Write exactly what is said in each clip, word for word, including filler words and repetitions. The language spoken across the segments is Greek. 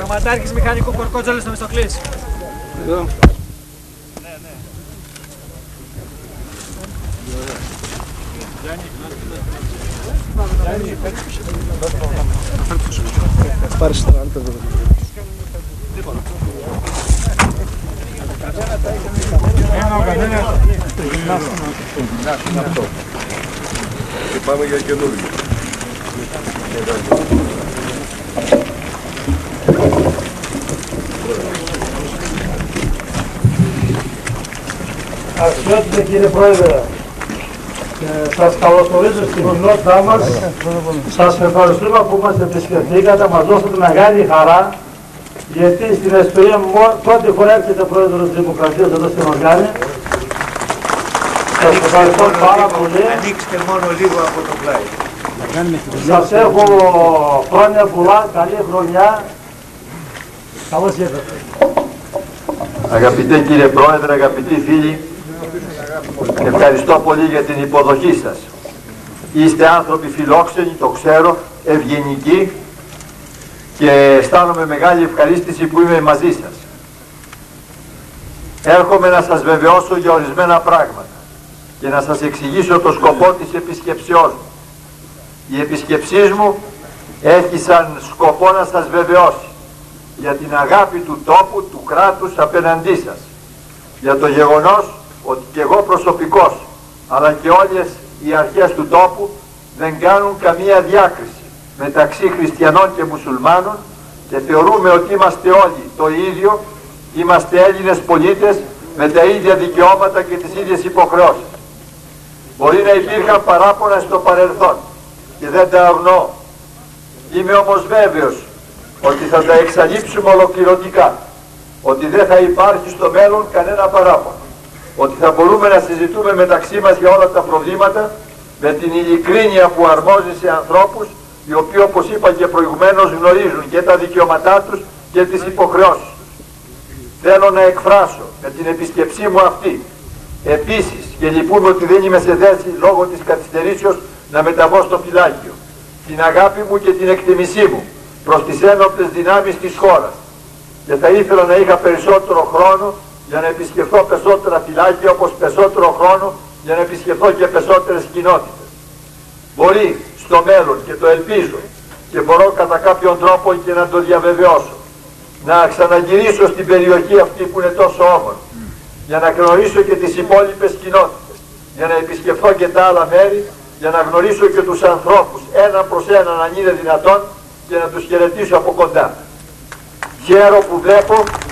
Γραμματάρχης Μηχανικού Κορκότζολης στο Μισθοκλής. Εδώ. Πάρεις τώρα, αν το δω. Και πάμε για καινούργιο. Αξιότιμε κύριε Πρόεδρε, ε, σας καλωσορίζω στην κοινότητά μας. Σας ευχαριστούμε που μας επισκεφθήκατε, μας δώσατε μεγάλη χαρά, γιατί στην ιστορία μου πρώτη φορά έρχεται Πρόεδρος της Δημοκρατίας εδώ στην Οργάνη. Σας ευχαριστώ πάρα πολύ. Ανοίξτε μόνο λίγο από το πλάι. Σας έχω χρόνια πολλά, καλή χρονιά. Καλώς ήρθατε. Αγαπητέ κύριε Πρόεδρε, αγαπητοί φίλοι, ευχαριστώ πολύ για την υποδοχή σας. Είστε άνθρωποι φιλόξενοι, το ξέρω, ευγενικοί και αισθάνομαι μεγάλη ευχαρίστηση που είμαι μαζί σας. Έρχομαι να σας βεβαιώσω για ορισμένα πράγματα και να σας εξηγήσω το σκοπό της επισκεψεώς μου. Η επισκεψής μου έχει σαν σκοπό να σας βεβαιώσει για την αγάπη του τόπου, του κράτους απέναντί σας. Για το γεγονός ότι και εγώ προσωπικώς, αλλά και όλες οι αρχές του τόπου δεν κάνουν καμία διάκριση μεταξύ χριστιανών και μουσουλμάνων και θεωρούμε ότι είμαστε όλοι το ίδιο, είμαστε Έλληνες πολίτες με τα ίδια δικαιώματα και τις ίδιες υποχρεώσεις. Μπορεί να υπήρχαν παράπονα στο παρελθόν και δεν τα αγνοώ. Είμαι όμως βέβαιος ότι θα τα εξαλείψουμε ολοκληρωτικά, ότι δεν θα υπάρχει στο μέλλον κανένα παράπονο, ότι θα μπορούμε να συζητούμε μεταξύ μας για όλα τα προβλήματα με την ειλικρίνεια που αρμόζει σε ανθρώπους οι οποίοι, όπως είπα και προηγουμένως, γνωρίζουν και τα δικαιώματά τους και τις υποχρεώσεις τους. Θέλω να εκφράσω με την επισκεψή μου αυτή επίσης, και λυπούμε ότι δεν είμαι σε θέση λόγω της καθυστερήσεως να μεταβώ στο φυλάκιο, την αγάπη μου και την εκτιμησή μου προς τις ένοπλες δυνάμεις της χώρας, και θα ήθελα να είχα περισσότερο χρόνο για να επισκεφθώ περισσότερα φυλάκια, όπως περισσότερο χρόνο για να επισκεφθώ και περισσότερες κοινότητες. Μπορεί στο μέλλον, και το ελπίζω και μπορώ κατά κάποιον τρόπο και να το διαβεβαιώσω, να ξαναγυρίσω στην περιοχή αυτή που είναι τόσο όμορφη, για να γνωρίσω και τις υπόλοιπες κοινότητες, για να επισκεφθώ και τα άλλα μέρη, για να γνωρίσω και τους ανθρώπους έναν προς έναν αν είναι δυνατόν και να τους χαιρετήσω από κοντά. Χαίρομαι που βλέπω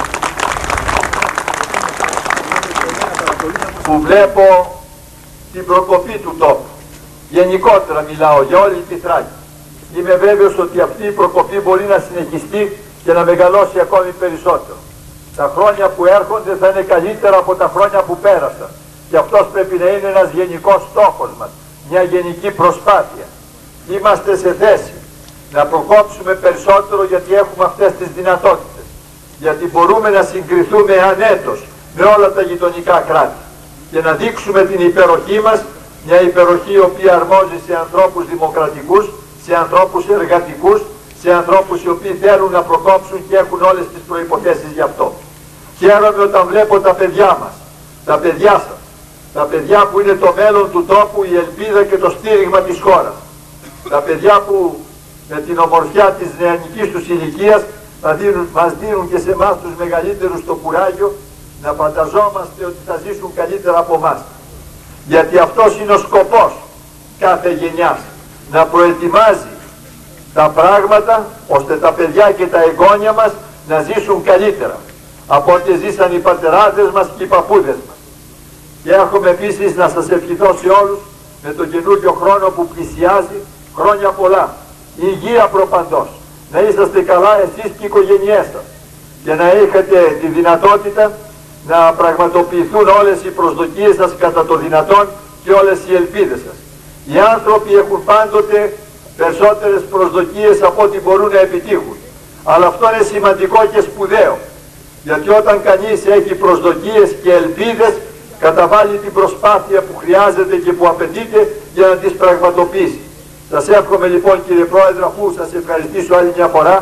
που βλέπω την προκοπή του τόπου. Γενικότερα μιλάω για όλη τη Θράκη. Είμαι βέβαιος ότι αυτή η προκοπή μπορεί να συνεχιστεί και να μεγαλώσει ακόμη περισσότερο. Τα χρόνια που έρχονται θα είναι καλύτερα από τα χρόνια που πέρασαν. Και αυτός πρέπει να είναι ένας γενικός στόχος μας, μια γενική προσπάθεια. Είμαστε σε θέση να προκόψουμε περισσότερο γιατί έχουμε αυτές τις δυνατότητες. Γιατί μπορούμε να συγκριθούμε ανέτος με όλα τα γειτονικά κράτη και να δείξουμε την υπεροχή μας, μια υπεροχή η οποία αρμόζει σε ανθρώπους δημοκρατικούς, σε ανθρώπους εργατικούς, σε ανθρώπους οι οποίοι θέλουν να προκόψουν και έχουν όλες τις προϋποθέσεις γι' αυτό. Χαίρομαι όταν βλέπω τα παιδιά μας, τα παιδιά σας, τα παιδιά που είναι το μέλλον του τόπου, η ελπίδα και το στήριγμα της χώρας. Τα παιδιά που με την ομορφιά της νεανικής τους ηλικίας θα δίνουν, μας δίνουν και σε εμάς τους μεγαλύτερους το κουράγιο να φανταζόμαστε ότι θα ζήσουν καλύτερα από εμάς. Γιατί αυτός είναι ο σκοπός κάθε γενιάς, να προετοιμάζει τα πράγματα ώστε τα παιδιά και τα εγγόνια μας να ζήσουν καλύτερα από ό,τι ζήσαν οι πατεράδες μας και οι παππούδες μας. Και έρχομαι επίσης να σας ευχηθώ σε όλους με τον καινούριο χρόνο που πλησιάζει, χρόνια πολλά, υγεία προπαντός, να είσαστε καλά εσείς και οι οικογένειές σας και να έχετε τη δυνατότητα να πραγματοποιηθούν όλες οι προσδοκίες σας κατά το δυνατόν και όλες οι ελπίδες σας. Οι άνθρωποι έχουν πάντοτε περισσότερες προσδοκίες από ό,τι μπορούν να επιτύχουν. Αλλά αυτό είναι σημαντικό και σπουδαίο, γιατί όταν κανείς έχει προσδοκίες και ελπίδες, καταβάλει την προσπάθεια που χρειάζεται και που απαιτείται για να τις πραγματοποιήσει. Σας εύχομαι λοιπόν κύριε Πρόεδρε, αφού σας ευχαριστήσω άλλη μια φορά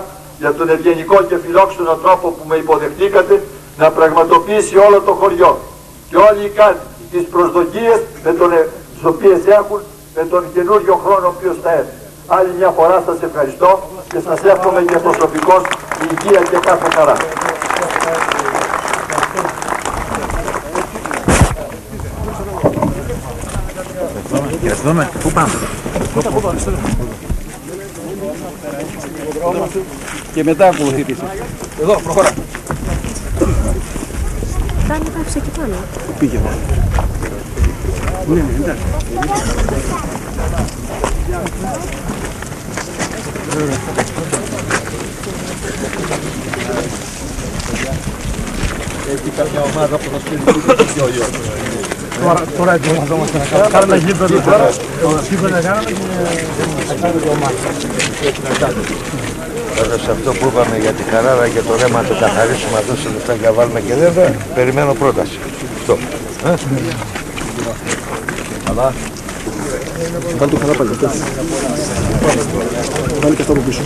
για τον ευγενικό και φιλόξενο τρόπο που με υποδεχτήκατε να πραγματοποιήσει όλο το χωριό και όλοι οι κάτοικοι τις προσδοκίες με τον, τις οποίες έχουν με τον καινούριο χρόνο ο οποίος θα έρθει. Άλλη μια φορά σας ευχαριστώ και σας εύχομαι και προσωπικώς υγεία και κάθε χαρά. Ευχαριστούμε. Πού πάμε? Και μετά ακολουθείτε. Εδώ, προχωρά. Κάνει πάψε εκεί πάνω. Πήγε μόνο. Ναι, ναι, εντάξει. Έχει κάποια ομάδα που θα σπίτι. Τώρα ετοιμαζόμαστε να κάνουμε γήπεδο τώρα. Γήπεδο να κάνουμε και θα κάνουμε και ομάδα. Βέβαια σε αυτό που είπαμε για τη Χαράρα και το ρέμα το καθαρίσουμε, αυτό σε λεφτά και βάλουμε και βέβαια, περιμένω πρόταση. Αυτό. Καλά. Βάλει το καλά πάλι. Βάλει και αυτό από πίσω.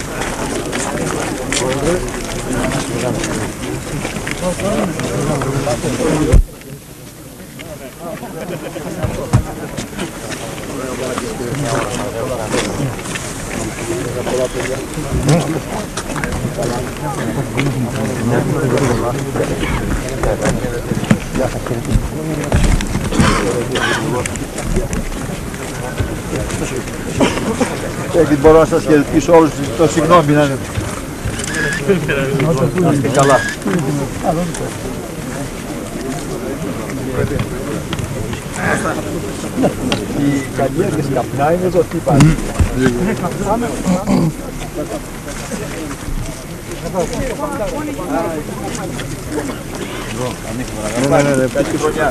Έτσι μπορώ να σας χαιρετήσω όλους, το συγγνώμη να είναι. Να είστε καλά. Η καλλιέργεια καπνά είναι εδώ, τι υπάρχει. Ναι, ναι, ναι, πέτυχε χρονιά.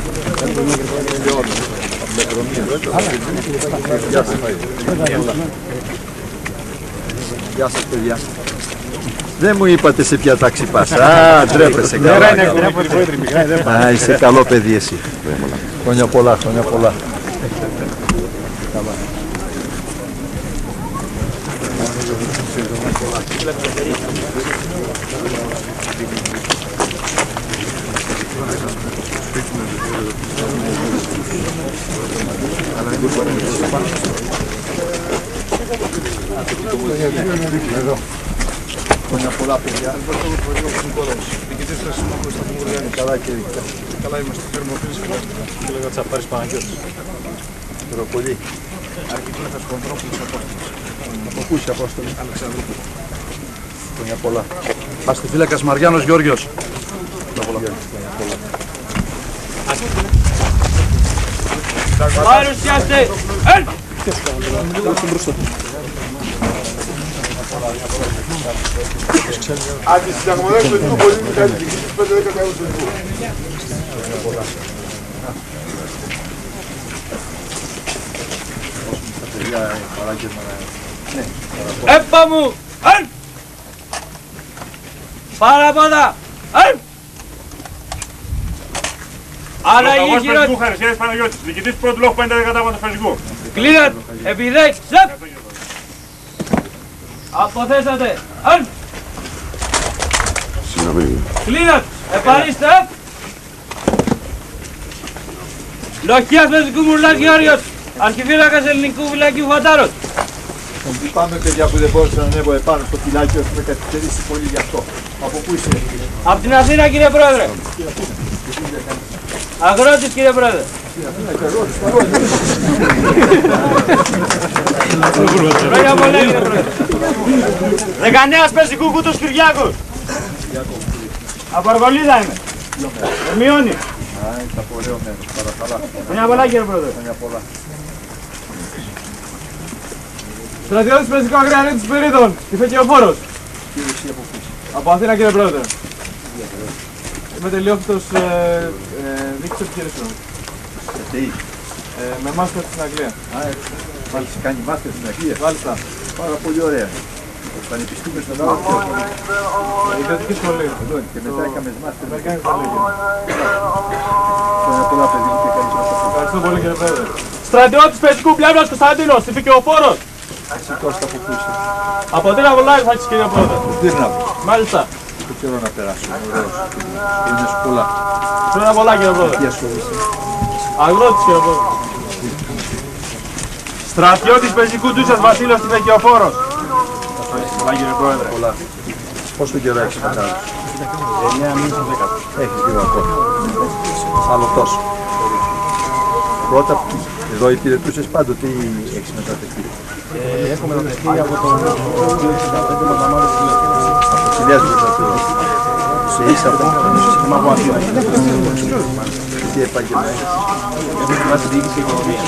Γεια σας παιδιά. Δεν μου είπατε σε ποια τάξη πας. Α, ντρέπεσαι καλά. Α, είσαι καλό παιδί εσύ. Χρόνια πολλά, χρόνια πολλά. Χρόνια πολλά παιδιά. Καλά και Καλά είμαστε, φέρουμε ο φίλος και λέγα Τσαπάρης Παναγιώτης. Χειροπολί. Αρχικλέφας Κοντρόπουλος Απόστολος. Από πού είσαι Απόστολη? Αλεξανδρού. Χρόνια πολλά. Αστιφύλακας Μαριάνος Γιώργιος. Παρουσιάστε! Έλ! Αντισυνταγματεύσουμε του πολύ μικρά διοικήσεις πέντε δέκα ευρώ του Ιτού. Έπα μου! Έλ! Παραπόδα! Έλ! Αλλαγή χειρότερη! Χαρισιάδης Παναγιώτης, διοικητής του πρώτου λόγου πέντε κατάγματος φυσικού. Κλείνat! Επιδέξ! Σεπ! Αποθέσατε! Έλ! Κλείνat! Επαρίστε! Επ! Λοχιάς Μεσικού Μουρλάς Γεώργιος! Αρχιφύλακας Ελληνικού Φυλακίου Φαντάρος! Πάμε παιδιά που δεν μπόρεσα να ανέβω επάνω στο φυλάκι, έχουμε καθυστερήσει πολύ γι' αυτό. Από πού είσαι? Από την Αθήνα κύριε Πρόεδρε! Αγρότης κύριε Πρόεδρε! Χρόνια πολλά κύριε Πρόεδρε! Δεκανέας Περσικού Κούτους Κυριάκους! Από Αργολίδα είμαι! Ερμιώνη! Α, είσαι από ωραίο μέρος, παρακαλά. Χρόνια πολλά κύριε Πρόεδρε! Χρόνια πολλά. Στρατιώτης Περσικού Αγριανίτης Πυρίδων, Ιφαικιοφόρος! Κύριε εσύ από πού είσαι? Από Αθήνα κύριε Πρόεδρε! Είμαι τελειόφυτος ε, ε, δίκτυος επιχειρήσεων. Τι? Ε, με μάστερ στην Αγγλία. Α, έχεις κάνει μάστερ στην Αγγλία. Μάλιστα. Πάρα πολύ ωραία. Το πανεπιστήμιο στον Ναό. Ιδιωτική σχολή. Εδώ είναι και μετά έκαμε μάστερ. Αμερικάνικη σχολή. Χρόνια πολλά παιδί μου και καλή σας. Ευχαριστώ πολύ κύριε Πρόεδρε. Στρατιώτης Περσικού Πλεύρας Κωνσταντίνος, Ιφαικιοφόρος! Κώστα από πού είσαι? Από την Αβολάκη, κύριε Πρόεδρε. Δεν είναι από. Μάλιστα. Το καιρό να περάσουμε. Ωραίος. Είναι σου πολλά. Πού είναι Αβολάκη, κύριε Πρόεδρε? Τι ασχολείσαι? Αγρότης, κύριε Πρόεδρε. Στρατιώτης πεζικού Ντούσας Βασίλειος Τυφεκιοφόρος. Πολλά, κύριε Πρόεδρε. Πολλά. Πόσο καιρό έχεις μετά? εννέα μήνες δέκα. Έχεις λίγο ακόμα. Άλλο τόσο. Πρώτα, εδώ υπηρετούσες πάντοτε ή έχεις μετατεθεί? Ε, έχω μετατεθεί από το δύο εξήντα πέντε με τα μάτια τηλέφωνα. Από χιλιάς μετατεθεί. Σε είσαι αυτό. Είμαι από Αθήνα. Τι επάγγελμα έχεις? Έχω στη διοίκηση και οικονομία.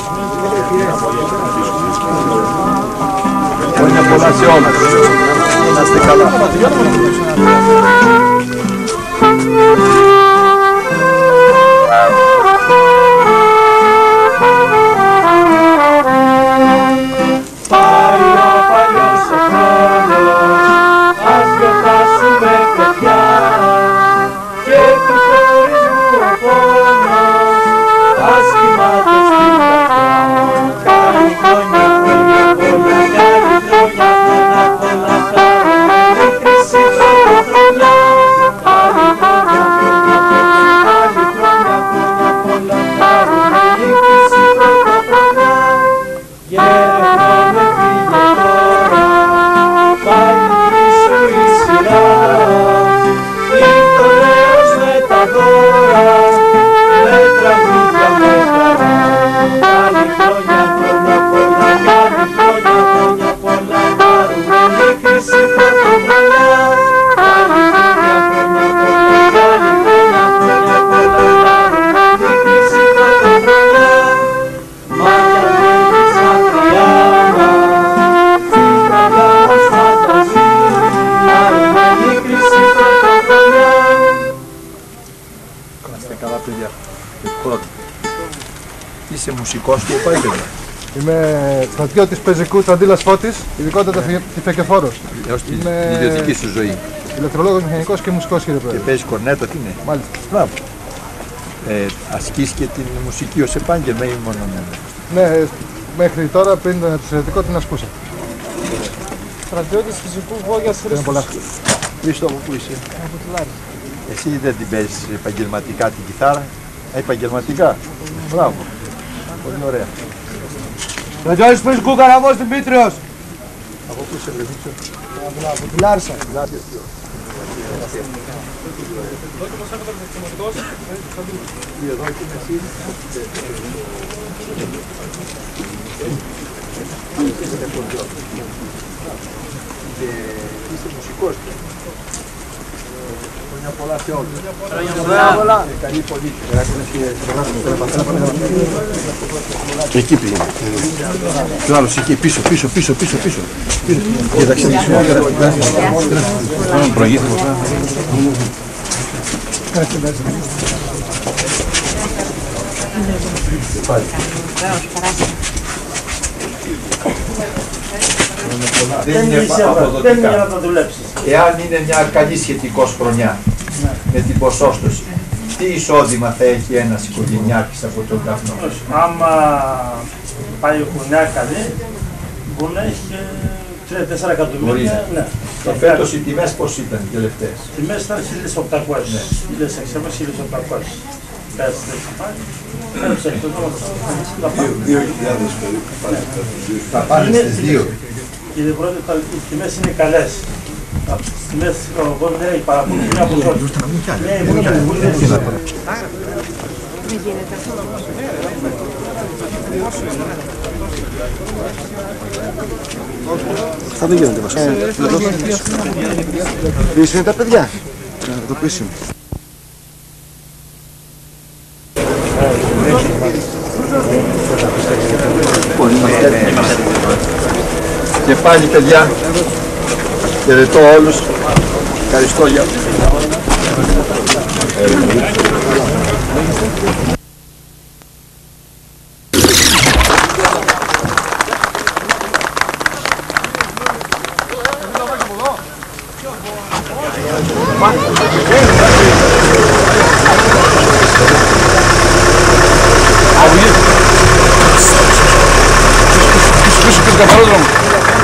Χρόνια πολλά σε όλους. Να είστε καλά. Είσαι μουσικός του επάγγελμα? Είμαι στρατιώτης πεζικού Τραντήλας Φώτης, ειδικότερα Τυφεκιοφόρος. Έως την ιδιωτική σου ζωή. Ηλεκτρολόγος, μηχανικός και μουσικός, κύριε Και Πρόεδρε. παίζεις κορνέτο, τι είναι? Μάλιστα. Μπράβο. Ε, ασκείς και την μουσική ως επάγγελμα ή μόνο ναι? Ναι, μέχρι τώρα πριν το στρατιωτικό την ασκούσα. Στρατιώτης φυσικού Βόγιας Είναι πολλά. Χρήστο, από πού είσαι? Από τη Λάρη. Εσύ δεν την παίζεις επαγγελματικά την κιθάρα? Επαγγελματικά. Μπράβο. Πολύ ωραία. Στρατιώτης πεζικού Καραβός Δημήτριος. Από πού είσαι, Βρεμίτσο? Από τη Λάρισα. Εδώ και εσύ. Και είσαι μουσικός. Χρόνια πολλά σε όλους. Χρόνια πολλά. Καλή πολίτη. Εκεί πήγαινε. Του άλλος εκεί, πίσω, πίσω, πίσω, πίσω, πίσω. Κοίταξε τη σου. Προηγήθηκο. Δεν είναι αποδοτικά. να το δουλέψεις. Εάν είναι μια καλή σχετικώς χρονιά με την ποσόστοση, τι εισόδημα θα έχει ένας οικογενειάρχης από τον καπνό? Άμα πάει η χρονιά καλή, μπορεί να έχει τρία τέσσερα εκατομμύρια. Ναι. Και φέτος οι τιμές πώς ήταν οι τελευταίες? Οι τιμές ήταν χίλια οκτακόσια, χίλια εξακόσια, χίλια οκτακόσια. δύο χιλιάδες περίπου. Θα πάνε στις δύο. Κύριε Πρόεδρε, οι τιμές είναι καλές. Τις τιμές δεν έχει παραπονή από όλους. Δεν γίνεται αυτό. Αυτά δεν γίνονται βασικά. Πίσω είναι τα παιδιά. Το πίσω. Και πάλι παιδιά, χαιρετώ όλους. Ευχαριστώ για Πίσω, πίσω, καθαρό δρόμο.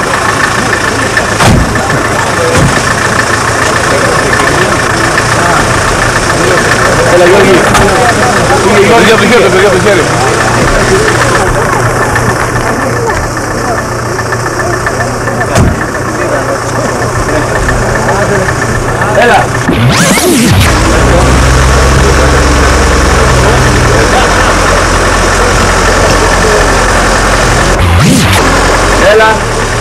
Παιδιά, το χέρι, παιδιά, το χέρι. Έλα. Έλα.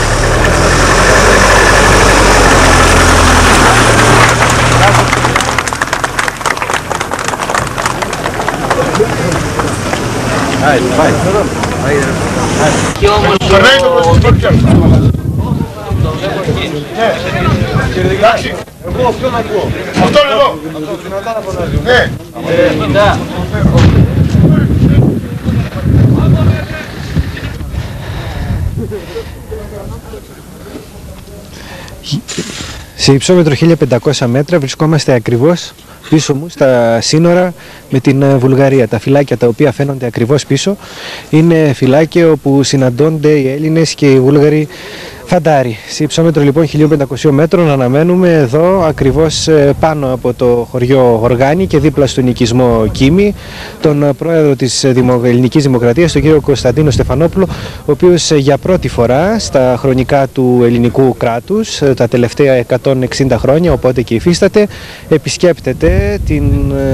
Και όμως Εγώ αυτόν ακούω. Αυτόν εδώ. Ναι. Σε υψόμετρο χίλια πεντακόσια μέτρα βρισκόμαστε ακριβώς πίσω μου στα σύνορα με την Βουλγαρία. Τα φυλάκια τα οποία φαίνονται ακριβώς πίσω είναι φυλάκια όπου συναντώνται οι Έλληνες και οι Βούλγαροι φαντάροι. Σε υψόμετρο λοιπόν χίλια πεντακόσια μέτρων αναμένουμε εδώ ακριβώς πάνω από το χωριό Οργάνη και δίπλα στον οικισμό Κίμη τον πρόεδρο της Ελληνικής Δημοκρατίας, τον κύριο Κωνσταντίνο Στεφανόπουλο, ο οποίος για πρώτη φορά στα χρονικά του ελληνικού κράτους τα τελευταία εκατόν εξήντα χρόνια, οπότε και υφίσταται, επισκέπτεται την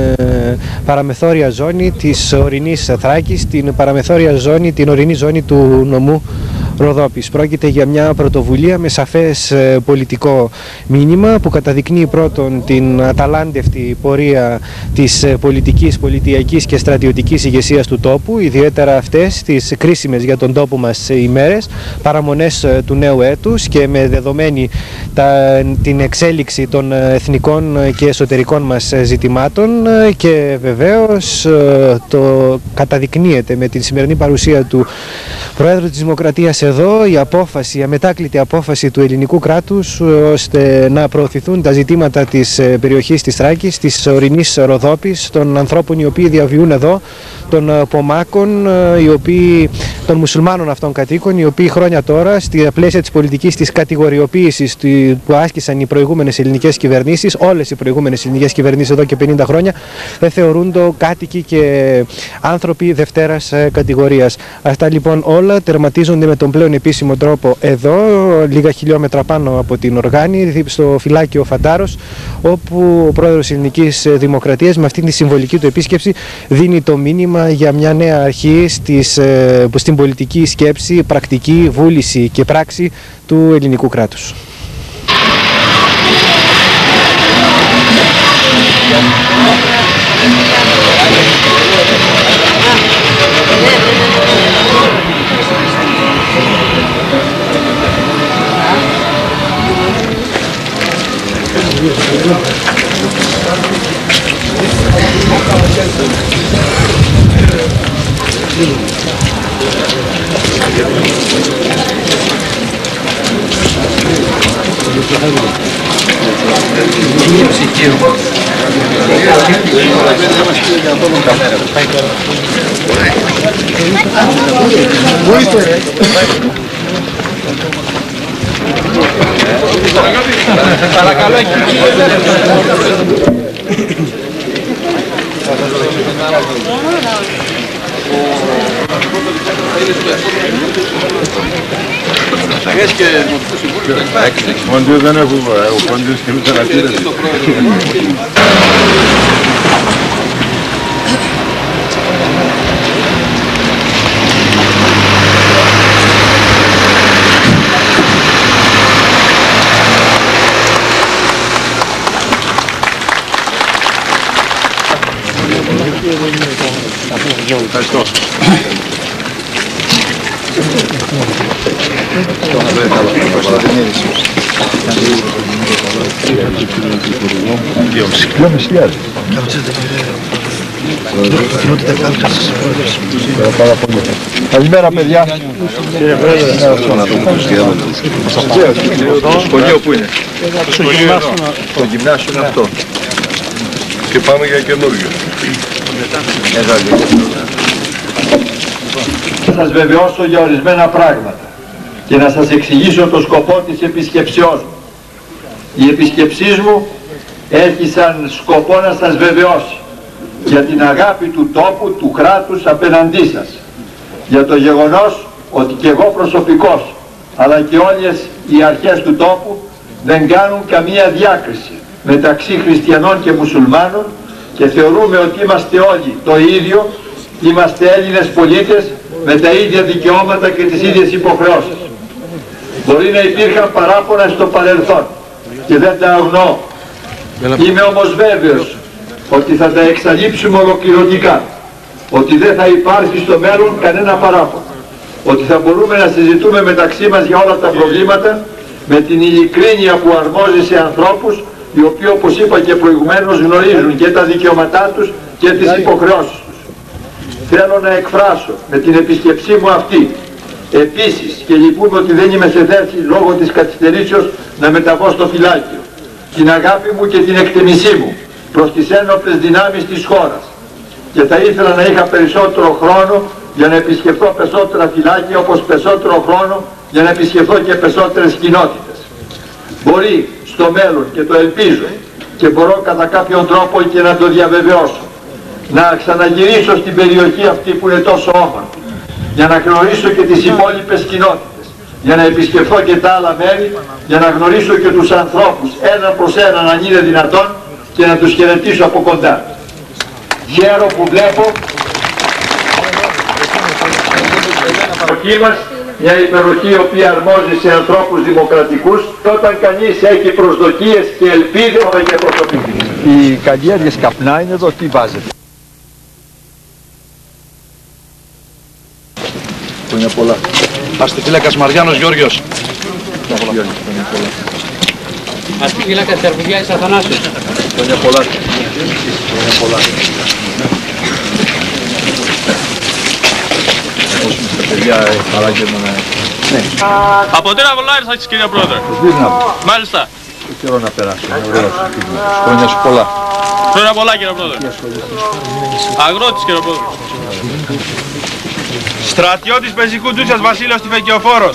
ε, παραμεθόρια ζώνη της ορεινής Θράκης, την παραμεθόρια ζώνη, την ορεινή ζώνη του νομού Ροδόπης. Πρόκειται για μια πρωτοβουλία με σαφές ε, πολιτικό μήνυμα που καταδεικνύει πρώτον την αταλάντευτη πορεία της ε, πολιτικής, πολιτιακής και στρατιωτικής ηγεσίας του τόπου, ιδιαίτερα αυτές τις κρίσιμες για τον τόπο μας ημέρες, παραμονές ε, του νέου έτους και με δεδομένη τα, την εξέλιξη των εθνικών και εσωτερικών μας ζητημάτων, ε, και βεβαίως ε, το καταδεικνύεται με την σημερινή παρουσία του Προέδρου της Δημοκρατίας εδώ η απόφαση, η αμετάκλητη απόφαση του ελληνικού κράτους ώστε να προωθηθούν τα ζητήματα της περιοχής της Θράκης, της ορεινής Ροδόπης, των ανθρώπων οι οποίοι διαβιούν εδώ, των Πομάκων, οι οποίοι, των μουσουλμάνων αυτών κατοίκων, οι οποίοι χρόνια τώρα, στη πλαίσια της πολιτικής της κατηγοριοποίησης που άσκησαν οι προηγούμενες ελληνικές κυβερνήσεις, όλες οι προηγούμενες ελληνικές κυβερνήσεις εδώ και πενήντα χρόνια, δεν θεωρούνται κάτοικοι και άνθρωποι δευτέρας κατηγορίας. Αυτά λοιπόν όλα τερματίζονται με τον πλέον επίσημο τρόπο εδώ, λίγα χιλιόμετρα πάνω από την Οργάνη, στο φυλάκιο Φαντάρος, όπου ο πρόεδρος της Ελληνικής Δημοκρατίας με αυτήν τη συμβολική του επίσκεψη δίνει το μήνυμα για μια νέα αρχή στις, στην πολιτική σκέψη, πρακτική, βούληση και πράξη του ελληνικού κράτους. Παρακαλώ, Πόντιο δεν έχουμε, ο Πόντιος και ούτε να πήρε. Ευχαριστώ. Καλημέρα παιδιά. Κύριε Πρόεδρε, το σχολείο που είναι? Το γυμνάσιο είναι αυτό. Και πάμε για καινούργιο. Θα σας βεβαιώσω για ορισμένα πράγματα και να σας εξηγήσω το σκοπό της επισκεψιός μου. Η επισκεψής μου έχει σαν σκοπό να σας βεβαιώσει για την αγάπη του τόπου, του κράτους απέναντί σας, για το γεγονός ότι και εγώ προσωπικώς αλλά και όλες οι αρχές του τόπου δεν κάνουν καμία διάκριση μεταξύ χριστιανών και μουσουλμάνων και θεωρούμε ότι είμαστε όλοι το ίδιο, είμαστε Έλληνες πολίτες με τα ίδια δικαιώματα και τις ίδιες υποχρεώσεις. Μπορεί να υπήρχαν παράπονα στο παρελθόν και δεν τα αγνοώ. Είμαι όμως βέβαιος ότι θα τα εξαλείψουμε ολοκληρωτικά, ότι δεν θα υπάρχει στο μέλλον κανένα παράπονο, ότι θα μπορούμε να συζητούμε μεταξύ μας για όλα τα προβλήματα με την ειλικρίνεια που αρμόζει σε ανθρώπους οι οποίοι, όπως είπα και προηγουμένως, γνωρίζουν και τα δικαιώματά τους και τις υποχρεώσεις τους. Θέλω να εκφράσω με την επίσκεψή μου αυτή επίσης, και λυπούμε ότι δεν είμαι σε θέση λόγω της καθυστερήσεως να μεταβώ στο φυλάκιο, την αγάπη μου και την εκτιμησή μου προς τις ένοπλες δυνάμεις της χώρας, και θα ήθελα να είχα περισσότερο χρόνο για να επισκεφθώ περισσότερα φυλάκια, όπως περισσότερο χρόνο για να επισκεφθώ και περισσότερες κοινότητες. Μπορεί στο μέλλον, και το ελπίζω και μπορώ κατά κάποιον τρόπο και να το διαβεβαιώσω, να ξαναγυρίσω στην περιοχή αυτή που είναι τόσο όμορφη, για να γνωρίσω και τις υπόλοιπες κοινότητες, για να επισκεφθώ και τα άλλα μέρη, για να γνωρίσω και τους ανθρώπους ένα προς ένα αν είναι δυνατόν και να τους χαιρετήσω από κοντά. Χαίρομαι που βλέπω υπεροχή μας, μια υπεροχή η οποία αρμόζει σε ανθρώπους δημοκρατικούς, όταν κανείς έχει προσδοκίες και ελπίδες και προσωπική. Οι καλλιέργειες καπνά είναι εδώ, τι βάζετε? Χρόνια πολλά. Αστιφύλακας Μαριάνος Γιώργος. Αστιφύλακας Τερβουδιάης Αθανάσιος. Χρόνια πολλά. Χρόνια πολλά. Παιδιά, χαρά και να... Ναι. Από τι να βολάρεις, κύριε Πρόεδρε? Μάλιστα. Το καιρό να περάσει, είναι ωραίος. Χρόνια σου πολλά. Χρόνια πολλά, κύριε Πρόεδρε. Αγρότης, κύριε Πρόεδρε. Στρατιώτης πεζικού Ντούτσας Βασίλειος Τυφεκιοφόρος.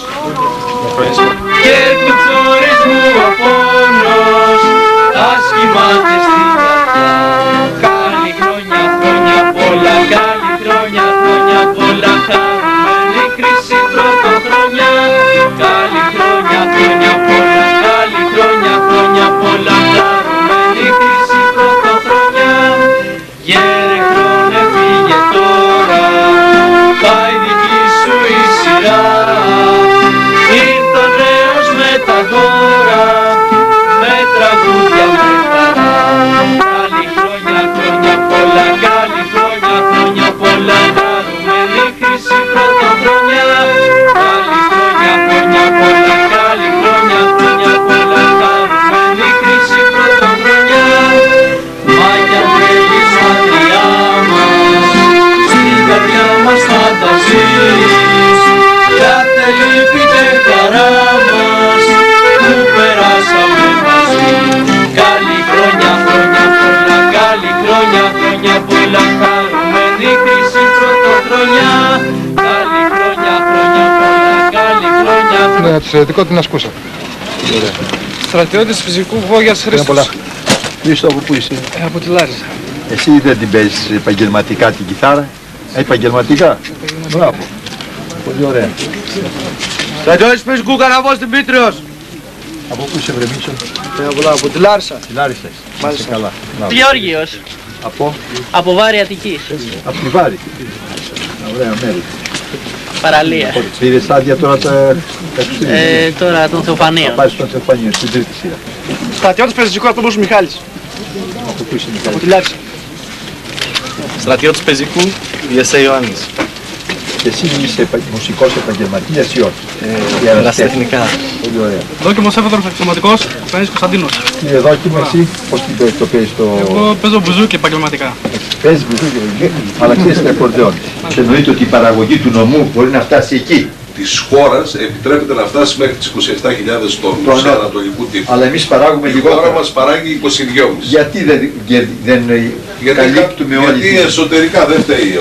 Και του χωρισμού ο πόνος άσχημα και στην καρδιά. Καλή χρόνια, χρόνια πολλά, καλή χρόνια, χρόνια πολλά. Χαρούμενη χρυσή πρωτοχρονιά. Καλή χρόνια, χρόνια πολλά, καλή χρόνια, χρόνια πολλά. Χαρούμενη χρυσή πρωτοχρονιά. Γέρε χρόνε φύγε τώρα, πάει δική σου η σειρά. Ήρθα νέος με τα δώρα, με τραγούδια, με χαρά. Καλή χρόνια, χρόνια πολλά, καλή χρόνια, χρόνια πολλά. Χαρούμενη χρυσή πρωτοχρονιά. Καλή χρόνια, χρόνια πολλά, καλή χρόνια, χρόνια πολλά. Χαρούμενη χρυσή πρωτοχρονιά. Μάγια θέλεις μακριά μας, στην καρδιά μας φανταζείς. Κάθε λύπη και χαρά μας που περάσαμε μαζί. Καλή χρόνια, χρόνια πολλά, καλή χρόνια, χρόνια πολλά. Χαρούμενη χρυσή πρωτοχρονιά. Καλή χρόνια, χρόνια πολλά, καλή χρόνια. Ναι, το στρατιωτικό την ασκούσα. Στρατιώτης φυσικού Βόγιας Χρήστος. Χρήστο, από πού είσαι? Ε, από τη Λάρισα. Εσύ δεν την παίζεις επαγγελματικά την κιθάρα? Ε, επαγγελματικά. Μπράβο. Πολύ ωραία. Στρατιώτης φυσικού Καραβός Δημήτριος. Από πού είσαι, Βρεμίσο? Ε, από τη Λάρισα. Τη Λάρισα. Μάλιστα. Καλά. Γεώργιος. Από? Από Βάρη Αττικής. Από τη Βάρη. Ωραία μέρη. Παραλία. Πήρες άδεια τώρα τα εξουσία? Ε, τώρα των Θεοφανίων. Θα πάρεις τον Θεοφανίο στην τρίτη σειρά. Στρατιώτης πεζικού Αττομός Μιχάλης. Από πού είσαι, Μιχάλη? Από τη Λάρισα. Στρατιώτης πεζικού Ιεσέ Ιωάννης. Και εσύ είσαι επα... μουσικός επαγγελματίας ή όχι? Ε, ερασιτεχνικά. Πολύ ωραία. Δόκιμος έφεδρος αξιωματικός, Φαίνης Κωνσταντίνος. Κύριε Δόκιμο, εσύ πώς το, το παίζεις το... Εγώ παίζω μπουζούκι επαγγελματικά. Παίζεις μπουζούκι, αλλά ξέρεις το ακορντεόν. Και εννοείται ότι η παραγωγή του νομού μπορεί να φτάσει εκεί. Της χώρας επιτρέπεται να φτάσει μέχρι τις είκοσι επτά χιλιάδες τόνους σε ανατολικού τύπου. Αλλά εμείς παράγουμε λιγότερο. Η χώρα μας παράγει είκοσι δυόμισι. Γιατί δεν, δεν γιατί καλύπτουμε όλοι? Γιατί εσωτερικά δεν φταίει.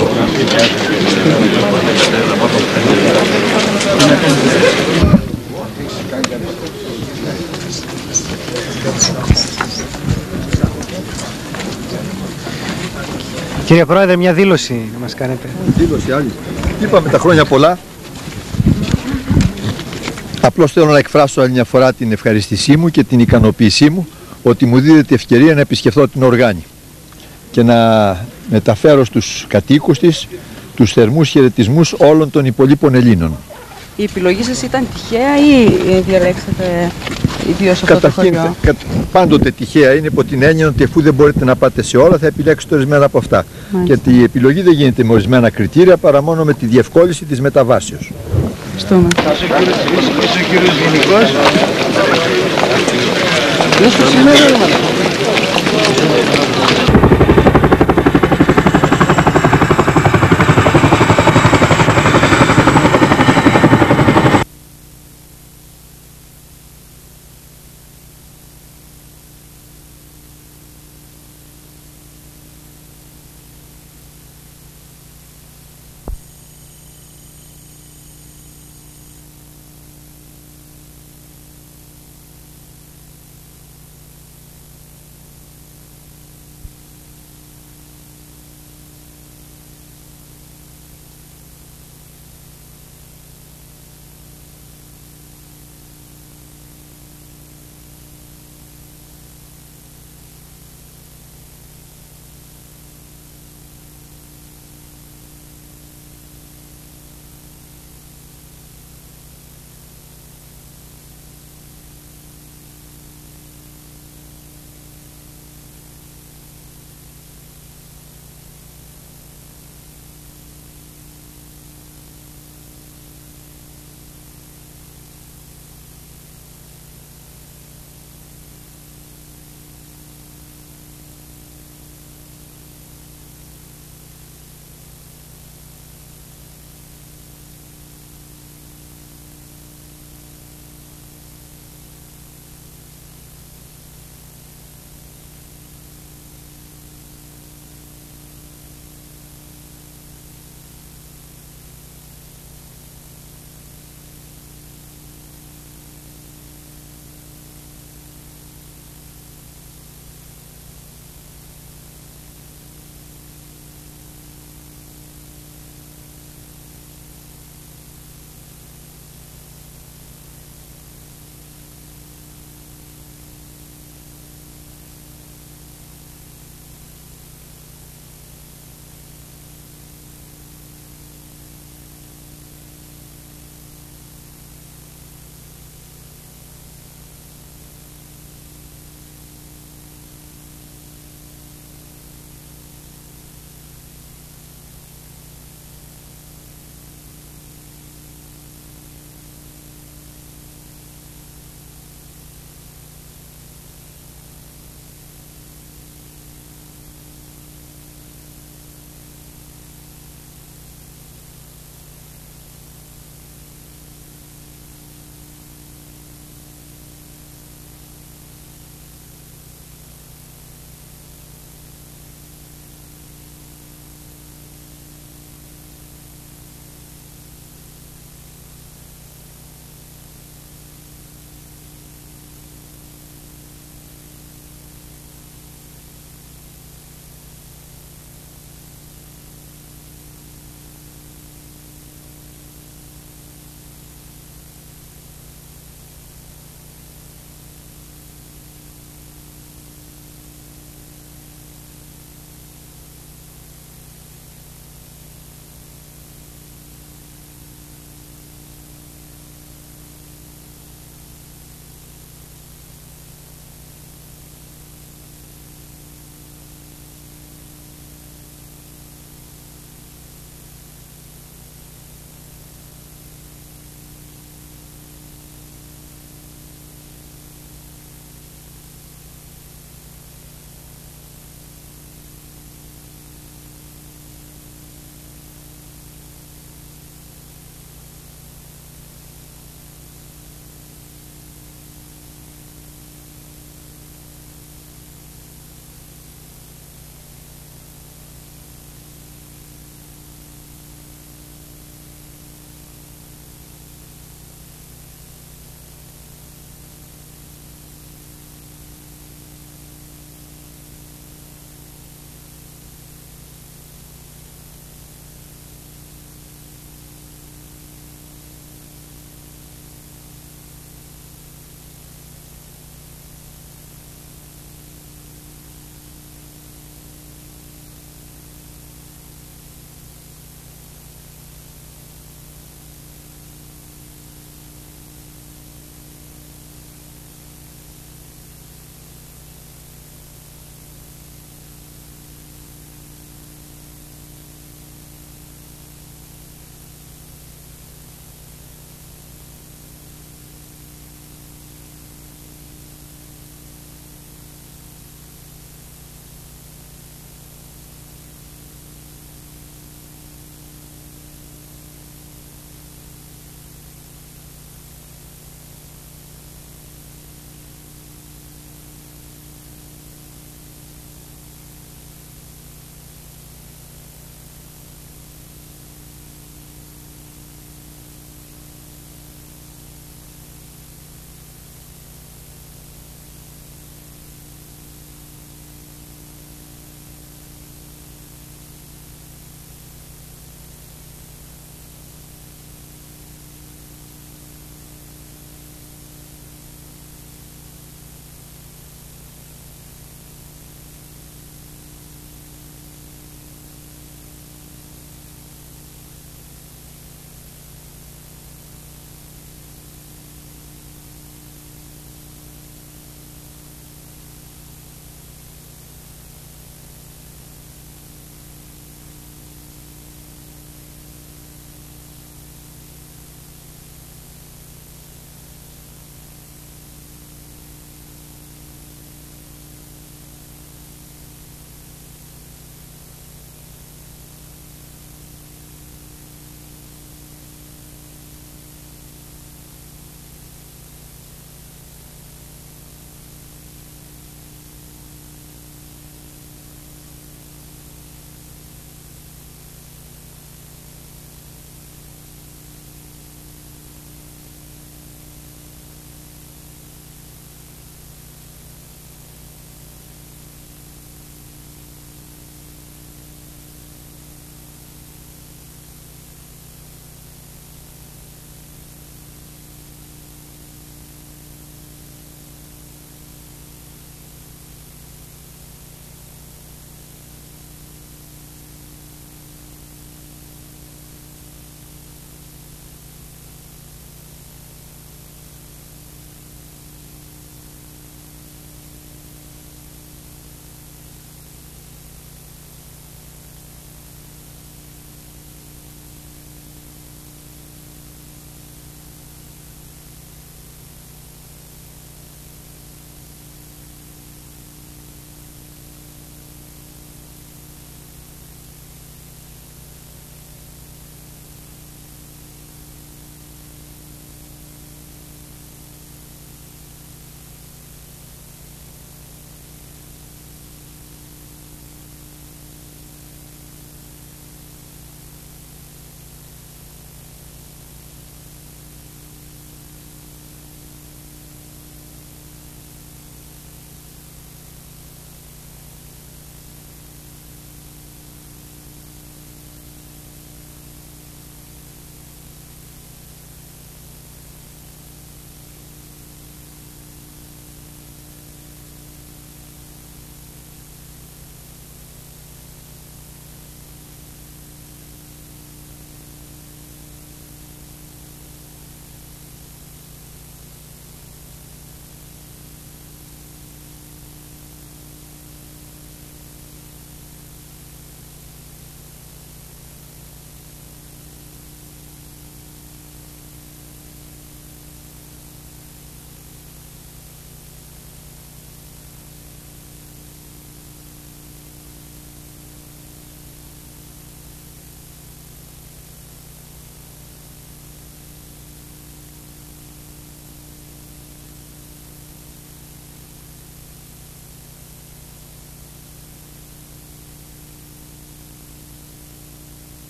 Κύριε Πρόεδρε, μια δήλωση να μας κάνετε. Δήλωση άλλη. Είπαμε τα χρόνια πολλά. Απλώς θέλω να εκφράσω άλλη μια φορά την ευχαριστησή μου και την ικανοποίησή μου ότι μου δίδεται ευκαιρία να επισκεφθώ την Οργάνη και να μεταφέρω στους κατοίκους της τους θερμούς χαιρετισμούς όλων των υπολείπων Ελλήνων. Η επιλογή σας ήταν τυχαία ή διαλέξατε ιδίως αυτό το χωριό? Κα, πάντοτε τυχαία είναι υπό την έννοια ότι αφού δεν μπορείτε να πάτε σε όλα θα επιλέξετε ορισμένα από αυτά. Μάλιστα. Γιατί η επιλογή δεν γίνεται με ορισμένα κριτήρια παρά μόνο με τη διευκόλυνση της μεταβάσεως. Ευχαριστούμε. Είσαι ο κύριος Γενικός.